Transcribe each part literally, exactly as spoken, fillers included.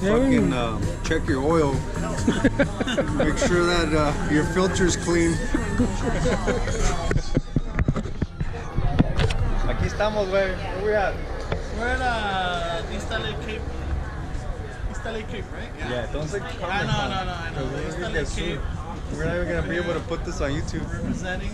fucking uh, check your oil. Make sure that uh, your filter's clean. Aquí estamos, güey. Where we at? We're at uh, East L A Cape. East L A Cape, right? Yeah, yeah don't say Comic Con. I know, no, no, I know. East L A Cape. We're not even gonna be able to put this on YouTube. Representing.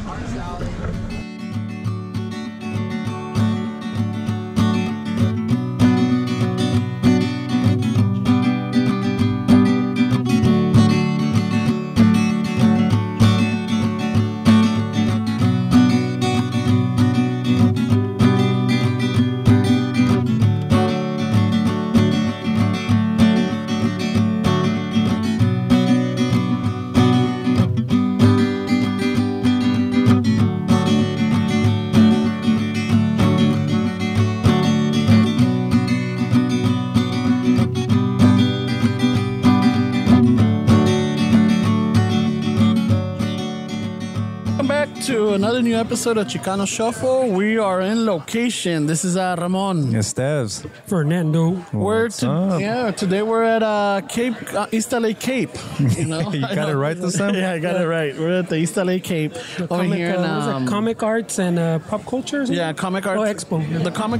To another new episode of Chicano Shuffle. We are in location. This is uh, Ramon. Esteves. Fernando. We're to, yeah. Today we're at uh, Cape uh, East L A Cape. You know, you got it right this time. Yeah, I got yeah. it right. We're at the East L A Cape the over comic, here. Uh, in, um, was it Comic Arts and uh, Pop Culture. Yeah, Comic Arts. Oh, Expo. Yeah. The comic.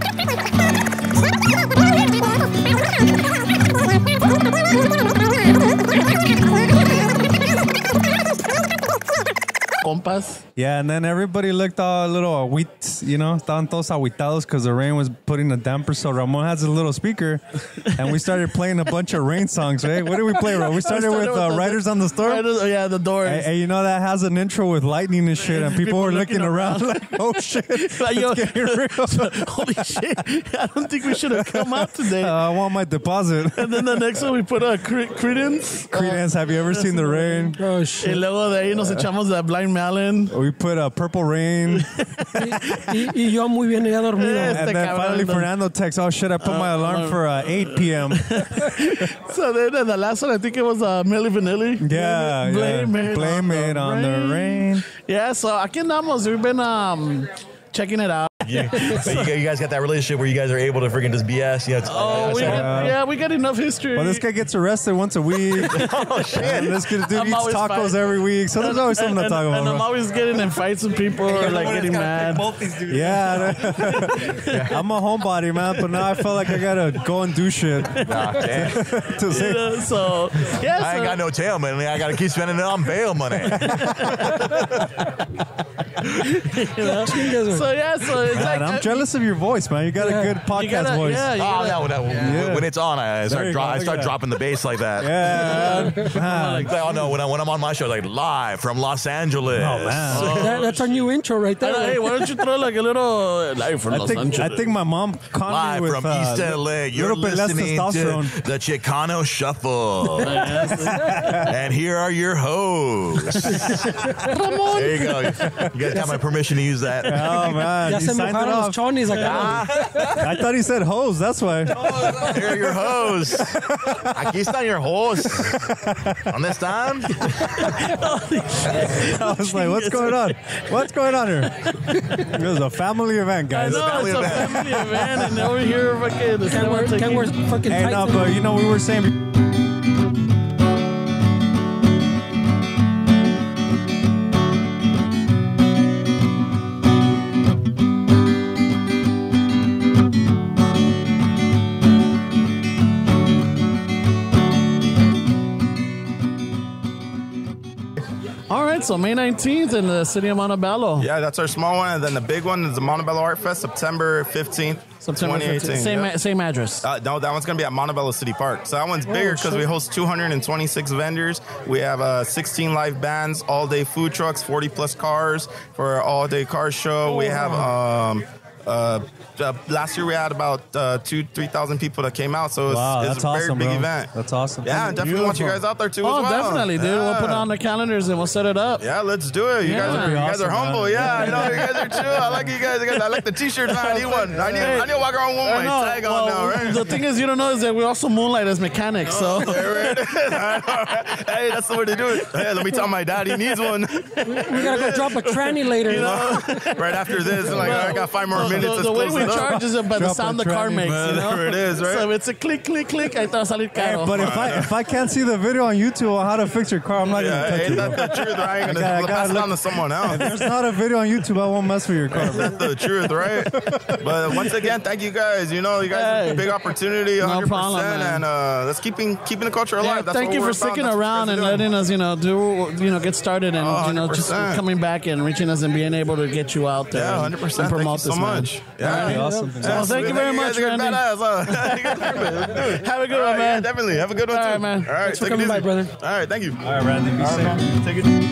Compas. Yeah, and then everybody looked all a little wheat, you know, estaban todos aguitados because the rain was putting a damper. So Ramon has a little speaker, and we started playing a bunch of rain songs, right? What did we play, Ramon? We started, started with, with uh, the, Riders on the Storm. Riders, yeah, the Doors. And, and you know that has an intro with lightning and shit, and people, people were looking, looking around, around like, oh shit, like, yo, it's getting real. Holy shit, I don't think we should have come out today. Uh, I want my deposit. And then the next one we put a uh, cre- Creedence. Creedence, uh, have you ever seen the rain? Oh shit. Y luego de ahí nos echamos that Blind Melon. We put a uh, Purple Rain. y, y yo muy bien ya dormido. Este and then finally Fernando texts, oh shit, I put uh, my alarm uh, for uh, eight p.m. So then uh, the last one, I think it was uh, Milli Vanilli. Yeah, Blame yeah. it, Blame on, it the on the rain. Yeah, so aquí andamos. We've been um, checking it out. Yeah. So you, you guys got that relationship where you guys are able to freaking just B S. Yeah, oh, we got, yeah, we got enough history. Well, this guy gets arrested once a week. Oh, shit. And this dude I'm eats tacos fighting. every week. So there's always something and, to talk and, about. And I'm always getting in fights with people or like getting mad. Yeah. yeah. I'm a homebody, man, but now I feel like I got to go and do shit. Nah, damn. to say. You know, so, yeah, I ain't so. got no tail money. I got to keep spending it on bail money. You know? So, yeah, so it's man, like. I'm uh, jealous of your voice, man. You got yeah. a good podcast gotta, voice. Yeah, oh, gotta, no, no, yeah. When it's on, I start, dro- I start dropping the bass like that. Yeah. like, oh, no, when, I, when I'm on my show, like live from Los Angeles. Oh, man. Oh. That, that's our new intro right there. Hey, why don't you throw like a little live from I Los think, Angeles? I think my mom caught live me with from uh, East L A. You're listening to the Chicano Shuffle. And here are your hosts. Ramon. There you go. You guys got my permission to use that. Oh, man. Ya you se signed it mojaron off. los chonis. Like, Ah. I thought he said hose. That's why. Here are your hosts. Aquí están your hosts. ¿Dónde están? I was like, what's going on? What's going on here? It was a family event, guys. I know, family it's event. a family event, and over here, fucking, the can't wear, can't wear fucking Hey, no, but you know, we were saying. All right, so May nineteenth in the city of Montebello. Yeah, that's our small one. And then the big one is the Montebello Art Fest, September fifteenth, September twenty eighteen. fifteenth. Same, Yep. same address. Uh, no, that one's going to be at Montebello City Park. So that one's bigger because Oh, we host two hundred twenty-six vendors. We have uh, sixteen live bands, all-day food trucks, forty-plus cars for our all-day car show. Oh, we have... Um, uh, uh, last year we had about uh, two, three thousand people that came out, so it's, Wow, it's that's a very awesome, big bro. event. That's awesome. Yeah, That's definitely want you beautiful. guys out there too. Oh, as well. definitely, dude. Yeah. We'll put it on the calendars and we'll set it up. Yeah, let's do it. You Yeah. guys are you guys Awesome, are humble. man. Yeah, I know you guys are chill. I like you guys. I like the t-shirts. Man. I need one. I need, I need to walk around with I my know. tag on Well, now, right? The thing is, you don't know is that we also moonlight as mechanics. So Hey, that's the way to do it. Hey, let me tell my dad he needs one. we gotta go drop a tranny later. You know, right after this, like I got five more Well, minutes the, is the way close we enough. charge is by the Drop sound a the car tranny. makes. You know? Whatever it is, right? So if it's a click, click, click, ahí te va a salir Hey, caro. but if I if I can't see the video on YouTube on how to fix your car, I'm not Yeah, gonna touch ain't it. that the truth? I ain't I gonna gotta- I pass gotta it look- on to someone else. There's not a video on YouTube. I won't mess with your car, bro. That's the truth, right? But once again, thank you guys. You know, you guys Hey. have a big opportunity, No one hundred problem, percent, man. and uh, let's keeping keeping the culture alive. Yeah, That's thank what you we're for about. sticking That's what around you and guys are doing. letting us, you know, do you know, get started and Oh, you know, just one hundred percent. coming back and reaching us and being able to get you out there. Yeah, and- one hundred percent. And Thank you promote so this, man. much. Yeah, Be awesome. Well, thank you very much, you guys are Randy. badass, huh? You guys are perfect. Have a good All one, right, yeah, man. definitely. Have a good one All too. right, man. All right, Thanks for take it coming by, easy. brother. All right, thank you. All right, Randy, be safe. Take it.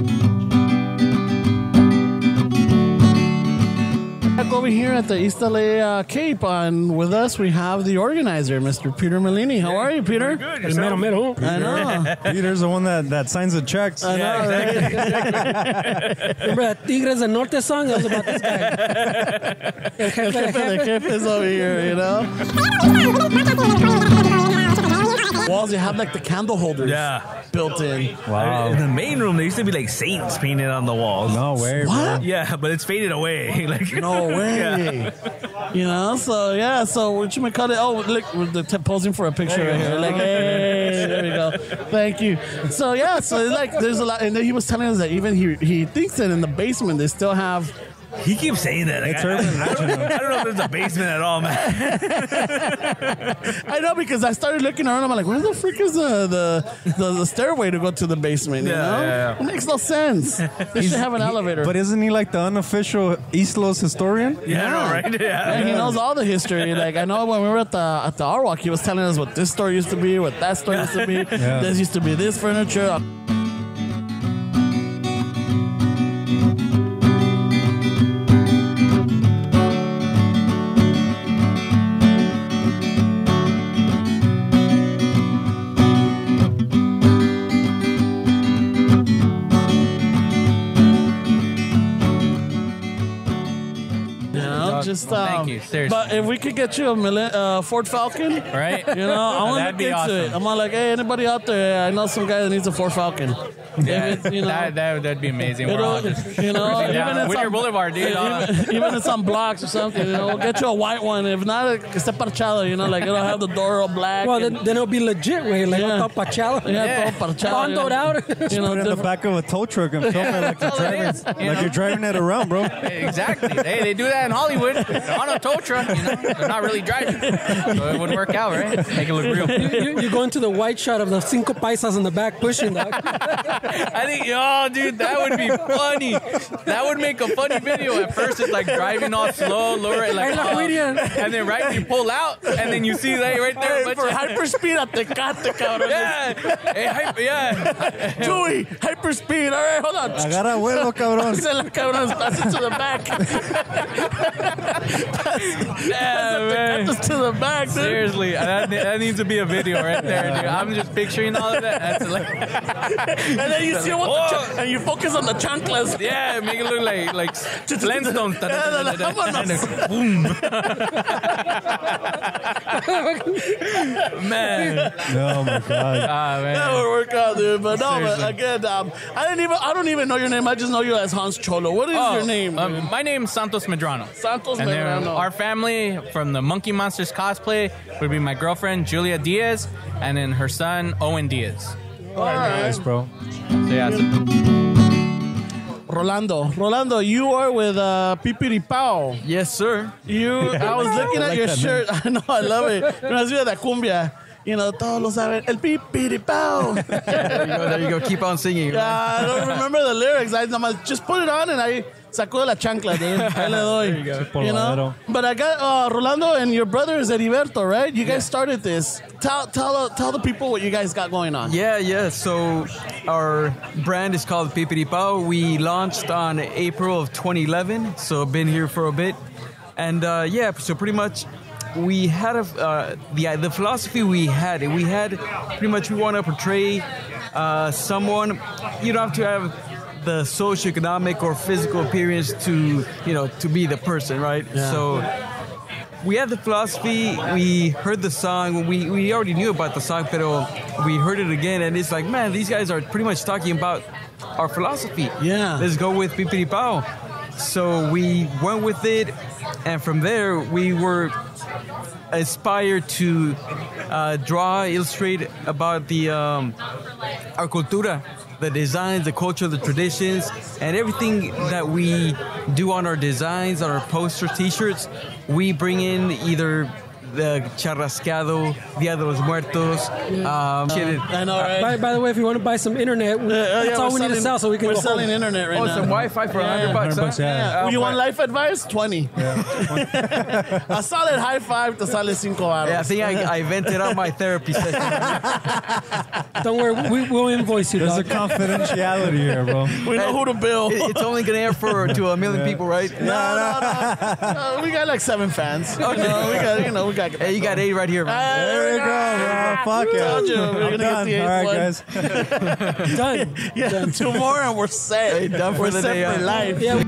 Back over here at the East L A uh, Cape, and with us we have the organizer, Mister Peter Mellini. How are you, Peter? El mero mero. I know. Peter's the one that, that signs the checks. I know, right? Remember that Tigres del Norte song? It was about this guy. El El jefe, jefe, el the jefe. jefe is over here, you know? Walls, you have like the candle holders Yeah. built in. Wow. In the main room, there used to be like saints painted on the walls. No way, What? bro. Yeah, but it's faded away. like No way. You know, so yeah, so what you may call it? Oh, look, we're the t- posing for a picture right here. Like, hey, there we go. Thank you. So yeah, so it's like there's a lot, and then he was telling us that even he he thinks that in the basement they still have. He keeps saying that. Like, It's I, urban I, don't, I don't know if there's a basement at all, man. I know because I started looking around. I'm like, where the freak is the the, the, the stairway to go to the basement? You Yeah, know, yeah, yeah. it makes no sense. They should have an elevator. But isn't he like the unofficial East Los historian? Yeah, I know, right? Yeah. Yeah, he knows all the history. Like I know when we were at the at the R Walk, he was telling us what this store used to be, what that store used to be. This used to be this furniture. You know, just um, Thank you, seriously. But if we could get you a Mil- uh, Ford Falcon, Right? You know, I want to That'd look be into awesome. it. I'm all like, hey, anybody out there? I know some guy that needs a Ford Falcon. Yeah, If it's, you know, that, that, that'd be amazing. We're it'll- all just you know, cruising even down it's Whittier on- Boulevard, dude. Uh, even, even it's on blocks or something. You know, we'll get you a white one. If not, que esté parchado. You know, like it'll have the door all black. Well, and- then, then it'll be legit, way like Yeah. yeah. Pachalo. yeah, todo parchado. you know. Bondoed out. You know, Put it in the different- back of a tow truck and film it like you're That's all it driving, is, you like know? you're driving it around, bro. exactly. Hey, they do that in Hollywood. They're on a tow truck, you know. They're not really driving. So it would work out, right? Make it look real. you, you, you go into the white shot of the cinco paisas in the back pushing that. I think, oh, dude, that would be funny. That would make a funny video. At first, it's like driving all slow, lower, like, Ay, la uh, William. and then right, you pull out, and then you see that right there. Hey, bunch for of- hyperspeed at Tecate, cabrón. yeah, hey, hyper, yeah. Chewy, hyperspeed. All right, hold on. Agarra vuelo, cabrón. Pásala, cabrón. Pass it to the back. Yeah, man. Just to the back, dude. Seriously, that, that needs to be a video right there, dude. I'm just picturing all of that. That's like, And then you see what the Oh. ch- and you focus on the chanclas. yeah, make it look like like Flintstones. Boom. Man, Oh my god. ah That man. would work out, dude. But no, but Seriously. again, um, I didn't even I don't even know your name. I just know you as Hans Cholo. What is Oh, your name? um, dude? my name's Santos Medrano. Santos And then Medrano. our family from the Monkey Monsters cosplay would be my girlfriend Julia Diaz, and then her son Owen Diaz. All right. Nice, bro. So yeah, so Rolando. Rolando, you are with uh, Pipiri Pao. yes, sir. You, I was looking at like your that shirt. I know, I love it. Reminds me of that cumbia. You know, todos lo saben. El Pipiri Pao. There you go. There you go. Keep on singing. Yeah, I don't remember the lyrics. I nomás just put it on and I sacó de la chancla, dude. Ahí le doy. you go. You know? But I got uh, Rolando and your brother is Heriberto, right? You guys started this. Tell tell tell the people what you guys got going on. Yeah, yeah. So our brand is called Pipiri Pao. We launched on April of twenty eleven, so been here for a bit. And uh, yeah, so pretty much we had a uh, the the philosophy we had. We had pretty much we want to portray uh, someone. You don't have to have the socioeconomic or physical appearance to you know to be the person, right? So. We had the philosophy, we heard the song, we, we already knew about the song, but we heard it again, and it's like, man, these guys are pretty much talking about our philosophy. Yeah. Let's go with Pipiri Pao. So we went with it, and from there we were inspired to uh, draw, illustrate about the um, our cultura, the designs, the culture, the traditions, and everything that we do on our designs, on our posters, T-shirts. We bring in either the charrascado, Dia de los Muertos. Um, shit. I know, right? By, by the way, if you want to buy some internet, we, Uh, that's yeah, all we're we need to selling- sell so we can We're go selling home. internet right Oh, now. some Wi-Fi for a hundred bucks. one hundred bucks, huh? yeah. Uh, you want what- life advice? twenty. A solid high five to sale cinco hours. Yeah, I think I, I vented out my therapy session. Don't worry, we, we'll invoice you, There's a dog. confidentiality here, bro. We know who to bill. It- it's only gonna air for to a million people, right? No, no, no. No, we got like seven fans. You know, we got, you know, we got. Hey, you got eight right here, man. There we go, bro. Fuck yeah. Told you, we're I'm gonna get done. the eighth All right, one. guys. Done. Yeah, two more and we're set. Hey, done for we're the set day, for huh? life. Yeah.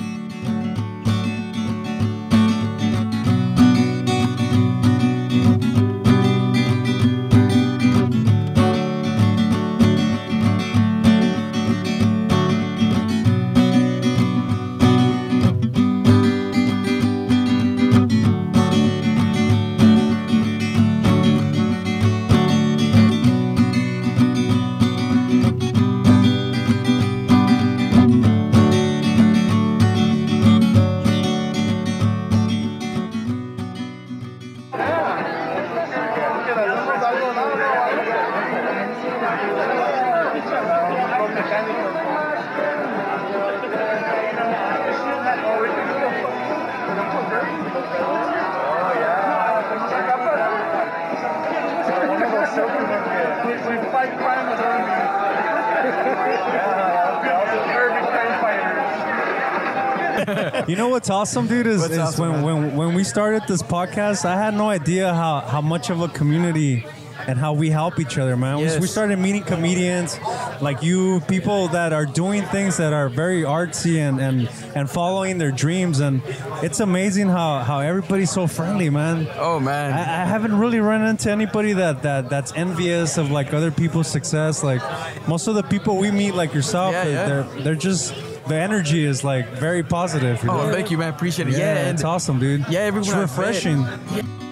You know what's awesome, dude, is, is awesome, when, when when we started this podcast, I had no idea how, how much of a community and how we help each other, man. We- Yes. We started meeting comedians like you, people that are doing things that are very artsy and, and, and following their dreams. And it's amazing how, how everybody's so friendly, man. Oh man. I, I haven't really run into anybody that, that that's envious of like other people's success. Like most of the people we meet, like yourself, Yeah, yeah. they're they're just the energy is like very positive. You Oh, know? thank you, man. Appreciate it. Yeah, Yeah, and it's awesome, dude. yeah, everyone It's I've met- refreshing. Yeah.